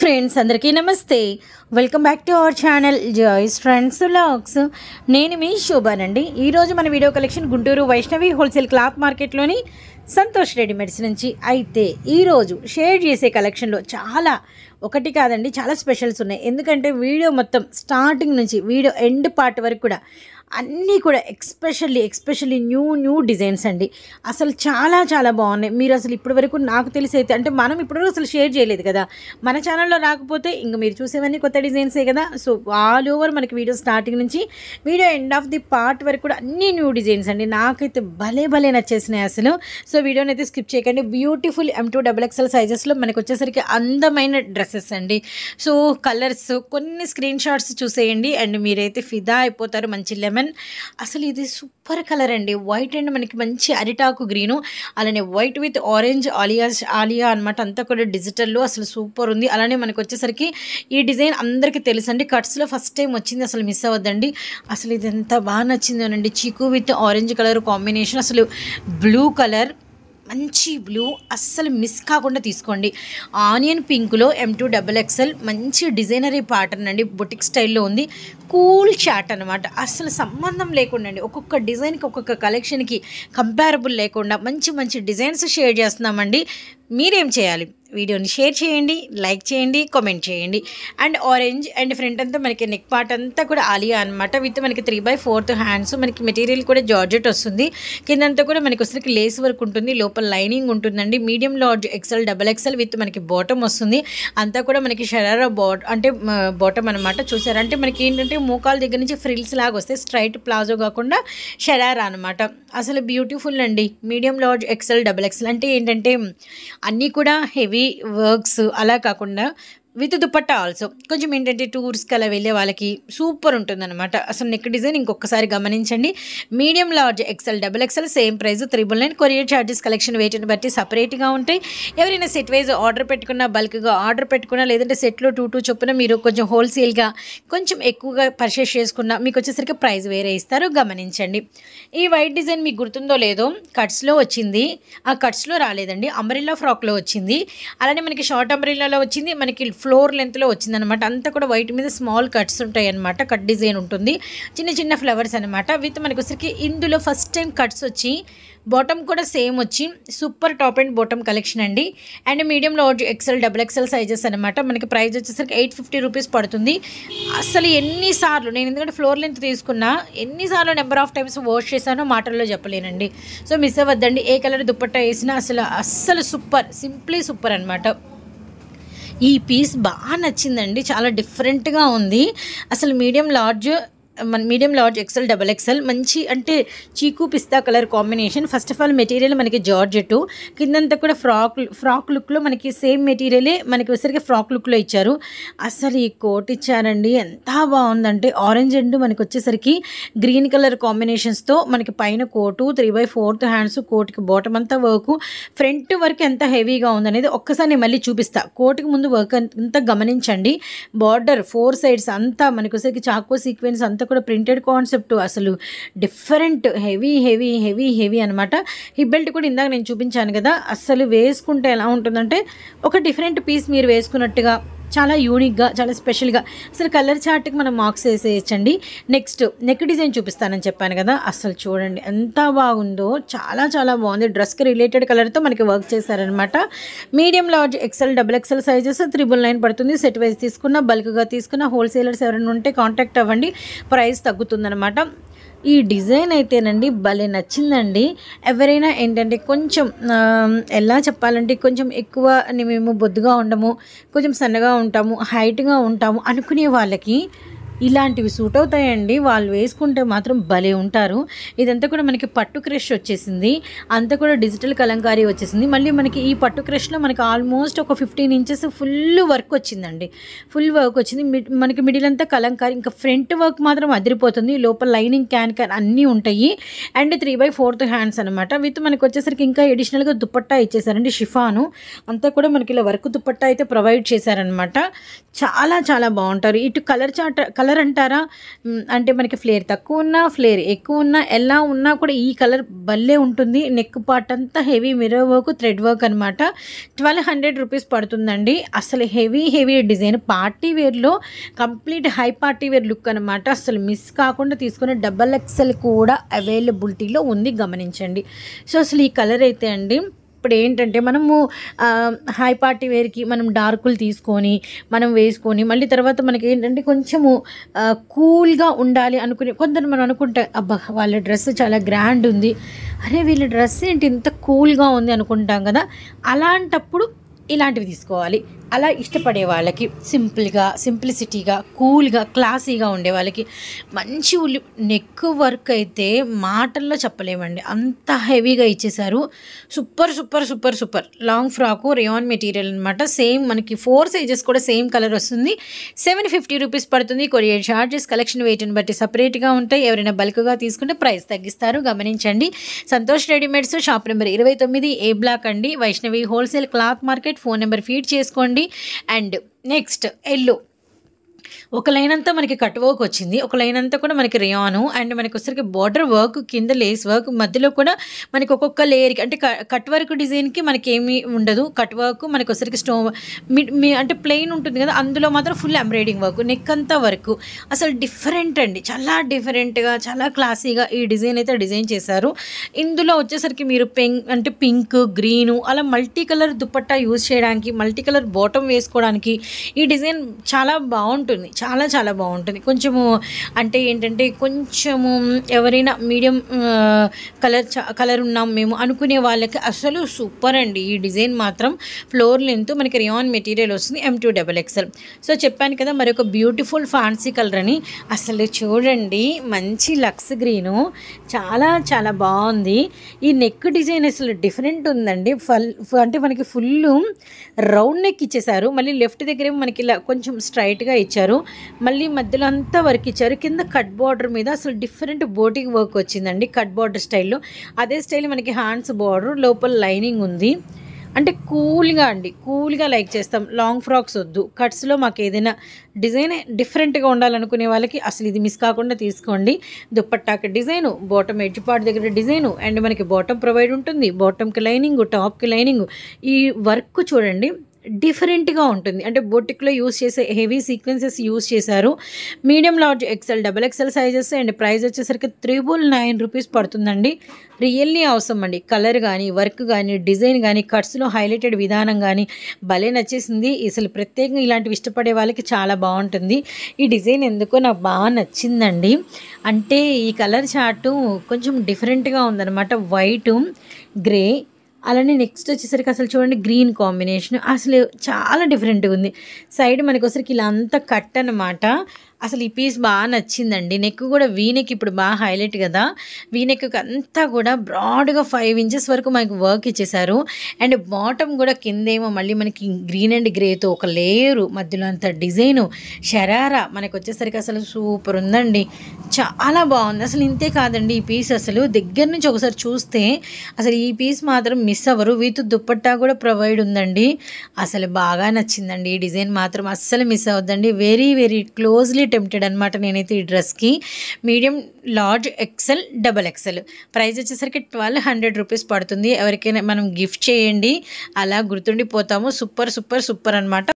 Friends అందరికీ నమస్తే. Welcome back to our channel joys friends vlogs. నేను మీ శోభానండి. ఈరోజు మన video collection Guntur Vaishnavi wholesale cloth మార్కెట్లోని సంతోష్ రెడీమేడ్స్ నుంచి. అయితే ఈరోజు షేర్ చేసే కలెక్షన్లో చాలా ఒకటి కాదండి, చాలా స్పెషల్స్ ఉన్నాయి. ఎందుకంటే వీడియో మొత్తం స్టార్టింగ్ నుంచి వీడియో ఎండ్ పార్ట్ వరకు కూడా అన్నీ కూడా ఎక్స్పెషల్లీ న్యూ డిజైన్స్ అండి. అసలు చాలా బాగున్నాయి. మీరు అసలు ఇప్పటి వరకు నాకు తెలిసి అయితే అంటే మనం ఇప్పటివరకు అసలు షేర్ చేయలేదు కదా, మన ఛానల్లో రాకపోతే ఇంక మీరు చూసేవన్నీ కొత్త డిజైన్సే కదా. సో ఆల్ ఓవర్ మనకి వీడియో స్టార్టింగ్ నుంచి video end of the part వరకు కూడా అన్నీ న్యూ డిజైన్స్ అండి. నాకైతే భలే నచ్చేసినాయి అసలు. సో వీడియోని అయితే స్కిప్ చేయకండి. బ్యూటిఫుల్ M2XXL సైజెస్లో మనకు వచ్చేసరికి అందమైన డ్రెస్సెస్ అండి. సో కలర్స్ కొన్ని స్క్రీన్ షాట్స్ చూసేయండి అండ్ మీరైతే ఫిదా అయిపోతారు. మంచి లెమన్, అసలు ఇది సూపర్ కలర్ అండి. వైట్ అండ్ మనకి మంచి అరిటాకు గ్రీను, అలానే వైట్ విత్ ఆరెంజ్ ఆలియా అనమాట. అంతా కూడా డిజిటల్లో అసలు సూపర్ ఉంది. అలానే మనకు వచ్చేసరికి ఈ డిజైన్ అందరికీ తెలుసండి, కట్స్లో ఫస్ట్ టైం వచ్చింది, అసలు మిస్ అవ్వద్దండి. అసలు ఇది ఎంత బాగా నచ్చిందోనండి. చీకు విత్ ఆరెంజ్ కలర్ కాంబినేషన్, అసలు బ్లూ కలర్, మంచి బ్లూ, అస్సలు మిస్ కాకుండా తీసుకోండి. ఆనియన్ పింక్లో M2XXL మంచి డిజైనరీ ప్యాటర్న్ అండి, బొటిక్ స్టైల్లో ఉంది. కూల్ చాట్ అనమాట. అసలు సంబంధం లేకుండా అండి, ఒక్కొక్క డిజైన్కి ఒక్కొక్క కలెక్షన్కి కంపారబుల్ లేకుండా మంచి డిజైన్స్ షేర్ చేస్తున్నామండి. మీరేం చేయాలి, వీడియోని షేర్ చేయండి, లైక్ చేయండి, కామెంట్ చేయండి. అండ్ ఆరెంజ్ అండ్ ఫ్రంట్ అంతా మనకి నెక్ పార్ట్ అంతా కూడా ఆలియా అనమాట. విత్ మనకి 3/4 హ్యాండ్స్. మనకి మెటీరియల్ కూడా జార్జెట్ వస్తుంది. కిందంతా కూడా మనకి వచ్చరికి లేస్ వర్క్ ఉంటుంది, లోపల లైనింగ్ ఉంటుందండి. మీడియం లార్జ్ XL విత్ మనకి బాటమ్ వస్తుంది. అంతా కూడా మనకి షరారా అంటే బాటమ్ అనమాట. చూసారంటే మనకి ఏంటంటే మోకాల దగ్గర నుంచి ఫ్రిల్స్ లాగా వస్తాయి, స్ట్రైట్ ప్లాజో కాకుండా షరారా అనమాట. అసలు బ్యూటిఫుల్ అండి. మీడియం లార్జ్ XL అంటే ఏంటంటే అన్నీ కూడా హెవీ వర్క్స్ అలా కాకుండా విత్ దుపట్టా ఆల్సో. కొంచెం ఏంటంటే టూర్స్కి అలా వెళ్ళే వాళ్ళకి సూపర్ ఉంటుందన్నమాట. అసలు నెక్ డిజైన్ ఇంకొకసారి గమనించండి. Medium large XL same price 999. Courier charges collection వెయిట్ని బట్టి సపరేట్గా ఉంటాయి. ఎవరైనా సెట్ వైజ్ ఆర్డర్ పెట్టుకున్నా, బల్క్గా ఆర్డర్ పెట్టుకున్నా, లేదంటే సెట్లో 2 చొప్పున మీరు కొంచెం హోల్సేల్గా కొంచెం ఎక్కువగా పర్చేస్ చేసుకున్నా మీకు వచ్చేసరికి ప్రైస్ వేరే ఇస్తారు, గమనించండి. ఈ వైట్ డిజైన్ మీకు గుర్తుందో లేదో, కట్స్లో వచ్చింది. ఆ కట్స్లో రాలేదండి, అంబ్రెల్లా ఫ్రాక్లో వచ్చింది. అలానే మనకి షార్ట్ అంబ్రెల్లాలో వచ్చింది, మనకి ఫ్లోర్ లెంత్లో వచ్చిందనమాట. అంతా కూడా వైట్ మీద స్మాల్ కట్స్ ఉంటాయి అనమాట. కట్ డిజైన్ ఉంటుంది, చిన్న ఫ్లవర్స్ అనమాట. విత్ మనకి వచ్చరికి ఇందులో ఫస్ట్ టైం కట్స్ వచ్చి బాటమ్ కూడా సేమ్ వచ్చి super top and bottom collection అండి. And medium large XL sizes అనమాట. మనకి ప్రైస్ వచ్చేసరికి 850 రూపీస్ పడుతుంది. అసలు ఎన్నిసార్లు నేను, ఎందుకంటే ఫ్లోర్ లెంత్ తీసుకున్నా, ఎన్నిసార్లు నెంబర్ ఆఫ్ టైమ్స్ వాష్ చేశానో మాటల్లో చెప్పలేనండి. సో మిస్ అవ్వద్దండి. ఏ కలర్ దుపట్టా వేసినా అస్సలు సూపర్, సింప్లీ సూపర్ అనమాట. ఈ పీస్ బాగా నచ్చిందండి, చాలా డిఫరెంట్గా ఉంది. అసలు మీడియం లార్జ్ XL మంచి అంటే చీకు పిస్తా colour combination. First of all material మనకి జార్జెట్, కిందంతా కూడా ఫ్రాక్ లుక్లో మనకి సేమ్ మెటీరియలే మనకి వచ్చరికి ఫ్రాక్ లుక్లో ఇచ్చారు. అసలు ఈ కోట్ ఇచ్చారండి, ఎంత బాగుందంటే ఆరెంజ్ అండ్ మనకి వచ్చేసరికి గ్రీన్ కలర్ కాంబినేషన్స్తో మనకి పైన కోటు, 3/4 హ్యాండ్స్, కోట్కి బాటమ్ అంతా వర్క్, ఫ్రంట్ వర్క్ ఎంత హెవీగా ఉందనేది ఒక్కసారి నేను మళ్ళీ చూపిస్తా. కోట్కి ముందు వర్క్ అంతా గమనించండి. బార్డర్ 4 సైడ్స్ అంతా మనకి వచ్చరికి చాకో సీక్వెన్స్ అంతా కూడా ప్రింటెడ్ కాన్సెప్ట్, అసలు డిఫరెంట్ హెవీ అనమాట. హిప్ బెల్ట్ కూడా ఇందాక నేను చూపించాను కదా, అసలు వేసుకుంటే ఎలా ఉంటుందంటే ఒక డిఫరెంట్ పీస్ మీరు వేసుకున్నట్టుగా, చాలా యూనిక్గా, చాలా స్పెషల్గా. అసలు కలర్ చార్ట్కి మనం మార్క్స్ వేసేయచ్చండి. నెక్స్ట్ నెక్ డిజైన్ చూపిస్తానని చెప్పాను కదా, అసలు చూడండి ఎంత బాగుందో, చాలా బాగుంది. డ్రెస్కి రిలేటెడ్ కలర్తో మనకి వర్క్ చేశారనమాట. మీడియం లార్జ్ XL సైజెస్ 999 పడుతుంది. సెట్ వైజ్ తీసుకున్న, బల్క్గా తీసుకున్న, హోల్సేలర్స్ ఎవరైనా ఉంటే కాంటాక్ట్ అవ్వండి, ప్రైస్ తగ్గుతుందనమాట. ఈ డిజైన్ అయితేనండి భలే నచ్చిందండి. ఎవరైనా ఏంటంటే కొంచెం ఎలా చెప్పాలంటే కొంచెం ఎక్కువ మేము బొద్దుగా ఉండము, కొంచెం సన్నగా ఉంటాము, హైట్గా ఉంటాము అనుకునే వాళ్ళకి ఇలాంటివి సూట్ అవుతాయండి. వాళ్ళు వేసుకుంటే మాత్రం భలే ఉంటారు. ఇదంతా కూడా మనకి పట్టు క్రష్ వచ్చేసింది, అంతా కూడా డిజిటల్ కలంకారీ వచ్చేసింది. మళ్ళీ మనకి ఈ పట్టు క్రష్లో మనకి ఆల్మోస్ట్ ఒక 15 ఇంచెస్ ఫుల్ వర్క్ వచ్చిందండి. ఫుల్ వర్క్ వచ్చింది. మనకి మిడిల్ అంతా కలంకారీ, ఇంకా ఫ్రంట్ వర్క్ మాత్రం అదిరిపోతుంది. లోపల లైనింగ్ క్యాన్ అన్నీ ఉంటాయి. అండ్ 3/4 హ్యాండ్స్ అనమాట. విత్ మనకి వచ్చేసరికి ఇంకా ఎడిషనల్గా దుపట్టా ఇచ్చేసారండి, షిఫాను అంతా కూడా మనకి ఇలా వర్క్ దుపట్టా అయితే ప్రొవైడ్ చేశారనమాట. చాలా బాగుంటారు. ఇటు కలర్ కలర్ అంటారా, అంటే మనకి ఫ్లేర్ తక్కువ ఉన్నా ఫ్లేర్ ఎక్కువ ఉన్నా ఎలా ఉన్నా కూడా ఈ కలర్ భలే ఉంటుంది. నెక్ పార్ట్ అంతా heavy mirror work thread work అనమాట. 1200 రూపీస్ పడుతుందండి. అసలు హెవీ డిజైన్, పార్టీ వేర్లో complete high party wear look అనమాట. అసలు మిస్ కాకుండా తీసుకుని XXL కూడా అవైలబిలిటీలో ఉంది, గమనించండి. సో అసలు ఈ కలర్ అయితే అండి ఇప్పుడు ఏంటంటే మనము హై పార్టీ వేర్కి మనం డార్కులు తీసుకొని మనం వేసుకొని మళ్ళీ తర్వాత మనకి ఏంటంటే కొంచెము కూల్గా ఉండాలి అనుకునే కొందరు మనం అనుకుంటే అబ్బా వాళ్ళ డ్రెస్ చాలా గ్రాండ్ ఉంది, అరే వీళ్ళ డ్రెస్ ఏంటి ఇంత కూల్గా ఉంది అనుకుంటాం కదా. అలాంటప్పుడు ఇలాంటివి తీసుకోవాలి. అలా ఇష్టపడే వాళ్ళకి సింపుల్గా, సింప్లిసిటీగా, కూల్గా, క్లాసీగా ఉండే వాళ్ళకి మంచి నెక్ వర్క్ అయితే మాటల్లో చెప్పలేమండి, అంత హెవీగా ఇచ్చేసారు. Super long frock rayon material అనమాట. సేమ్ మనకి 4 సైజెస్ కూడా సేమ్ కలర్ వస్తుంది. 750 రూపీస్ పడుతుంది. కొరియర్ ఛార్జెస్ కలెక్షన్ వెయిట్ని బట్టి సపరేట్గా ఉంటాయి. ఎవరైనా బల్క్గా తీసుకుంటే ప్రైస్ తగ్గిస్తారు, గమనించండి. Santosh readymades, shop number 29 A block అండి, Vaishnavi wholesale cloth market. Phone number feed చేసుకోండి. అండ్ నెక్స్ట్ ఎల్లో ఒక లైన్ అంతా మనకి కట్ వర్క్ వచ్చింది, ఒక లైన్ అంతా కూడా మనకి రేయాను. అండ్ మనకి వచ్చరికి బార్డర్ వర్క్, కింద లేస్ వర్క్, మధ్యలో కూడా మనకి ఒక్కొక్క లేయర్కి అంటే కట్ వర్క్ డిజైన్కి మనకి ఏమీ ఉండదు. కట్ వర్క్ మనకి వచ్చరికి అంటే ప్లెయిన్ ఉంటుంది కదా, అందులో మాత్రం ఫుల్ ఎంబ్రాయిడింగ్ వర్క్, నెక్ అంతా వర్క్. అసలు డిఫరెంట్ అండి, చాలా డిఫరెంట్గా, చాలా క్లాసీగా ఈ డిజైన్ అయితే డిజైన్ చేశారు. ఇందులో వచ్చేసరికి మీరు అంటే పింక్, గ్రీను అలా మల్టీ కలర్ దుపట్టా యూజ్ చేయడానికి, మల్టీ కలర్ బాటమ్ వేసుకోవడానికి ఈ డిజైన్ చాలా బాగుంటుంది, చాలా బాగుంటుంది. కొంచెము అంటే ఏంటంటే కొంచెము ఎవరైనా మీడియం కలర్ ఉన్నాం మేము అనుకునే వాళ్ళకి అసలు సూపర్ అండి. ఈ డిజైన్ మాత్రం ఫ్లోర్ లెంత్ మనకి రేయాన్ మెటీరియల్ వస్తుంది, M2XXL. సో చెప్పాను కదా మరొక బ్యూటిఫుల్ ఫ్యాన్సీ కలర్ అని. అసలు చూడండి మంచి లక్స్ గ్రీను, చాలా బాగుంది. ఈ నెక్ డిజైన్ అసలు డిఫరెంట్ ఉందండి. అంటే మనకి ఫుల్ రౌండ్ నెక్ ఇచ్చేసారు, మళ్ళీ లెఫ్ట్ దగ్గర మనకి ఇలా కొంచెం స్ట్రైట్గా ఇచ్చారు, మళ్ళీ మధ్యలో అంతా వర్క్ ఇచ్చారు. కింద కట్ బార్డర్ మీద అసలు డిఫరెంట్ బోటింగ్ వర్క్ వచ్చిందండి, కట్ బార్డర్ స్టైల్లో. అదే స్టైల్ మనకి హ్యాండ్స్ బార్డర్, లోపల లైనింగ్ ఉంది. అంటే కూల్గా లైక్ చేస్తాం. లాంగ్ ఫ్రాక్స్ వద్దు, కట్స్లో మాకు ఏదైనా డిజైన్ డిఫరెంట్గా ఉండాలనుకునే వాళ్ళకి అసలు ఇది మిస్ కాకుండా తీసుకోండి. దుప్పట్టాకి డిజైను, బాటమ్ ఎడ్జ్ పార్ట్ దగ్గర డిజైను, అండ్ మనకి బాటమ్ ప్రొవైడ్ ఉంటుంది, బాటమ్కి లైనింగ్, టాప్కి లైనింగ్. ఈ వర్క్ చూడండి డిఫరెంట్గా ఉంటుంది. అంటే బొటిక్లో యూస్ చేసే హెవీ సీక్వెన్సెస్ యూస్ చేశారు. Medium, large, XL, XXL sizes. And price వచ్చేసరికి 399 రూపీస్ పడుతుందండి. రియల్లీ అవసరం అండి. కలర్ కానీ, వర్క్ కానీ, డిజైన్ కానీ, కట్స్లో హైలైటెడ్ విధానం కానీ భలే నచ్చేసింది. అసలు ప్రత్యేకంగా ఇలాంటివి ఇష్టపడే వాళ్ళకి చాలా బాగుంటుంది. ఈ డిజైన్ ఎందుకో నాకు బాగా నచ్చిందండి. అంటే ఈ కలర్ చార్టు కొంచెం డిఫరెంట్గా ఉందన్నమాట, వైటు, గ్రే. అలానే నెక్స్ట్ వచ్చేసరికి అసలు చూడండి గ్రీన్ కాంబినేషన్ అసలు చాలా డిఫరెంట్గా ఉంది. సైడ్ మనకి వచ్చరికి ఇలా అంతా కట్ అనమాట. అసలు ఈ పీస్ బాగా నచ్చిందండి. నెక్ కూడా వీనెక్ ఇప్పుడు బాగా హైలైట్ కదా, వీనెక్ అంతా కూడా బ్రాడ్గా 5 ఇంచెస్ వరకు మనకి వర్క్ ఇచ్చేసారు. అండ్ బాటమ్ కూడా కిందేమో మళ్ళీ మనకి గ్రీన్ అండ్ గ్రేతో ఒక లేయరు, మధ్యలో అంత డిజైను, షరారా మనకి వచ్చేసరికి అసలు సూపర్ ఉందండి, చాలా బాగుంది. అసలు ఇంతే కాదండి, ఈ పీస్ అసలు దగ్గర నుంచి ఒకసారి చూస్తే అసలు ఈ పీస్ మాత్రం మిస్ అవ్వరు. వీత్ దుప్పట్టా కూడా ప్రొవైడ్ ఉందండి. అసలు బాగా నచ్చిందండి ఈ డిజైన్ మాత్రం, అస్సలు మిస్ అవ్వద్దండి. వెరీ క్లోజ్లీ టెంప్టెడ్ అనమాట నేనైతే ఈ డ్రెస్కి. Medium, large, XL, XXL. Price వచ్చేసరికి 1200 రూపీస్ పడుతుంది. ఎవరికైనా మనం గిఫ్ట్ చేయండి, అలా గుర్తుండిపోతాము. సూపర్ అనమాట.